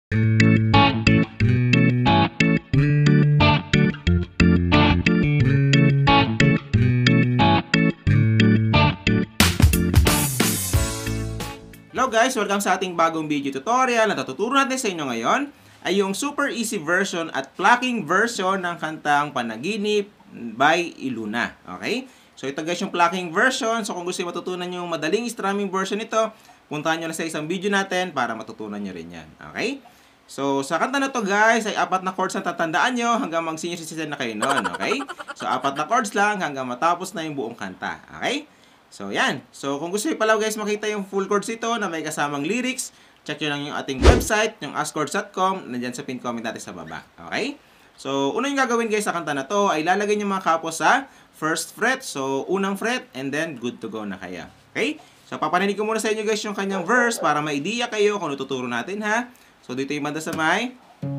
Hello guys! Welcome sa ating bagong video tutorial. Na tuturo natin sa inyo ngayon ay yung super easy version at plucking version ng kantang Panaginip by Iluna. Okay? So ito guys yung plucking version. So kung gusto nyo matutunan yung madaling strumming version nito, puntahan nyo na sa isang video natin para matutunan nyo rin yan. Okay? So sa kanta na to guys ay 4 na chords na tatandaan nyo hanggang mag senior citizen na kayo nun. Okay? So 4 na chords lang hanggang matapos na yung buong kanta. Okay? So, yan. So, kung gusto nyo pala guys makita yung full chords ito na may kasamang lyrics, check nyo lang yung ating website, yung askchords.com, nandyan sa pin comment natin sa baba. Okay? So, una yung gagawin guys sa kanta na to ay lalagay nyo mga kapos sa first fret. So, unang fret and then good to go na kaya. Okay? So, papaninig ko muna sa inyo guys yung kanyang verse para ma-idea kayo kung ano tuturo natin ha. So, dito yung banda sa may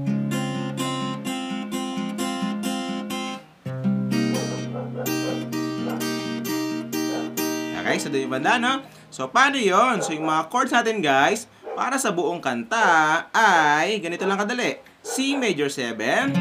okay, so doon yung banda, no? So, paano yun? So, yung mga chords natin, guys, para sa buong kanta ay ganito lang kadali. C major 7.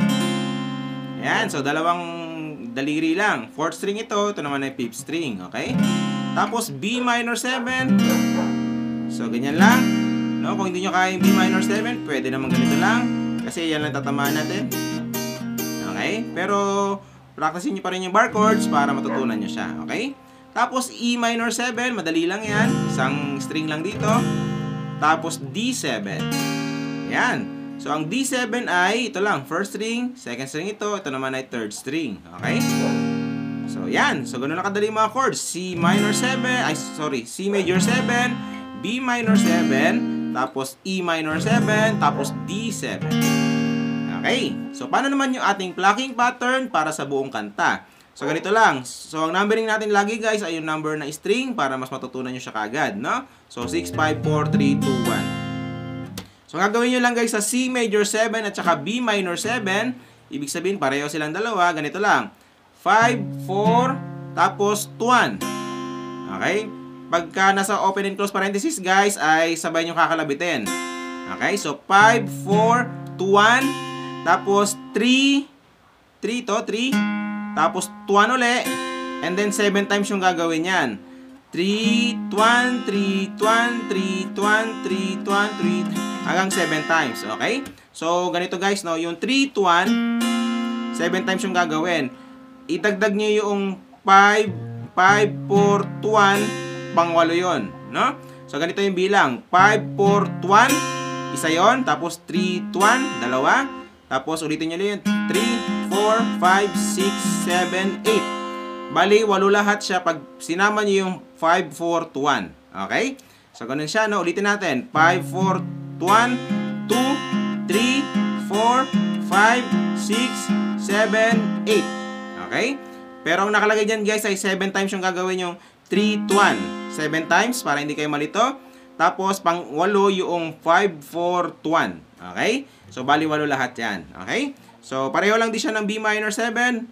Ayan, so dalawang daliri lang. 4th string ito, ito naman ay 5th string, okay? Tapos, B minor 7. So, ganyan lang. No? Kung hindi nyo kaya yung B minor 7, pwede naman ganito lang. Kasi yan lang tatamaan natin. Okay? Pero, practicein nyo pa rin yung bar chords para matutunan nyo siya, okay? Tapos E minor 7, madali lang yan. Isang string lang dito. Tapos D7. Yan. So ang D7 ay ito lang, first string, second string ito, ito naman ay third string. Okay? So yan. So ganun na kadali mga chords. C minor 7, C major 7, B minor 7, tapos E minor 7, tapos D7. Okay? So paano naman yung ating plucking pattern para sa buong kanta? So, ganito lang. So, ang numbering natin lagi guys ay yung number na string para mas matutunan nyo siya kagad, no? So, 6, 5, 4, 3, 2, 1. So, ang gagawin nyo lang guys sa C major 7 at saka B minor 7, ibig sabihin pareho silang dalawa, ganito lang. 5, 4, tapos 1. Okay? Pagka nasa open and close parenthesis guys, ay sabay nyo kakalabitin. Okay? So, 5, 4, 2, 1, tapos 3 to, 3. Tapos, 1 uli. And then, 7 times yung gagawin yan. 3, 1, 3, 1, 3, 1, 3, 1, 3, hanggang 7 times. Okay? So, ganito guys, no? Yung 3, 1, 7 times yung gagawin. Idagdag nyo yung 5, 5, 4, 1, pang 8 yun. No? So, ganito yung bilang. 5, 4, 1, isa yun. Tapos, 3, 1, dalawa. Tapos, ulitin nyo lang yun. 3, 4, 5, 6, 7, 8. Bali, 8 lahat siya pag sinama nyo yung 5, 4, 1. Okay? So, ganun siya, no? Ulitin natin. 5, 4, 1, 2, 3, 4, 5, 6, 7, 8. Okay? Pero ang nakalagay dyan, guys, ay 7 times yung gagawin yung 3, 1. 7 times para hindi kayo malito. Tapos, pang 8 yung 5, 4, 1. Okay? So, bali 8 lahat yan. Okay? So, pareho lang din siya ng B minor 7.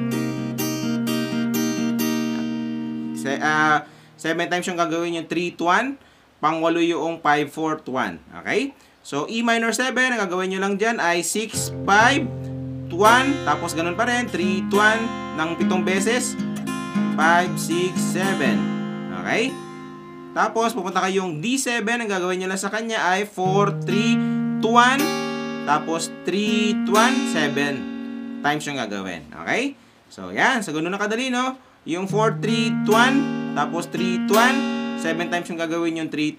7 times yung gagawin yung 3, 1. Pang 8 yung 5, 4, 1. Okay? So, E minor 7, ang gagawin nyo lang dyan ay 6, 5, 1. Tapos, ganun pa rin. 3, 1 ng 7 beses. 5, 6, 7. Okay? Tapos, pupunta kayong D7. Ang gagawin nyo lang sa kanya ay 4, 3, 1. Tapos, 3, 1, 7 times yung gagawin. Okay? So, yan. So, ganun na kadali, no? Yung 4, 3, 1. Tapos, 3, 1. 7 times yung gagawin yung 3,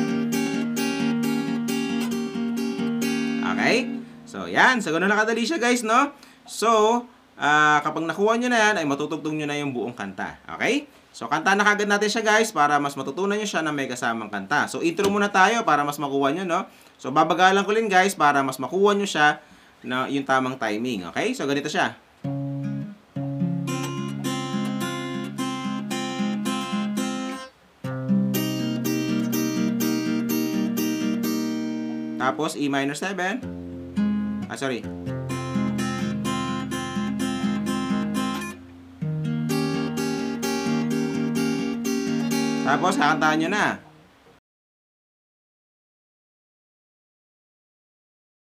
1. Okay? So, yan. So, ganun na kadali siya, guys, no? So, kapag nakuha nyo na yan, ay matutugtog nyo na yung buong kanta. Okay? So, kanta na kagad natin siya, guys, para mas matutunan nyo siya na may kasamang kanta. So, intro muna tayo para mas makuha nyo, no? So, babagalan ko rin, guys, para mas makuha nyo siya na yung tamang timing. Okay? So, ganito siya. Tapos, E minor 7. Sorry. Tapos, kakantahan nyo na.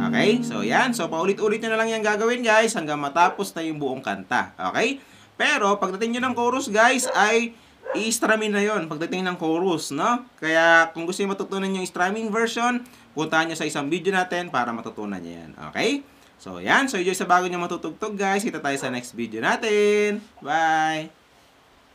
Okay? So, yan. So, paulit-ulit nyo na lang yan gagawin, guys, hanggang matapos na yung buong kanta. Okay? Pero, pagdating nyo ng chorus, guys, ay i-strumming na yon pagdating ng chorus, no? Kaya, kung gusto nyo matutunan yung strumming version, puntahan nyo sa isang video natin para matutunan nyo yan. Okay? So, yan. So, yun sa bago nyo matutugtog, guys. Kita tayo sa next video natin. Bye!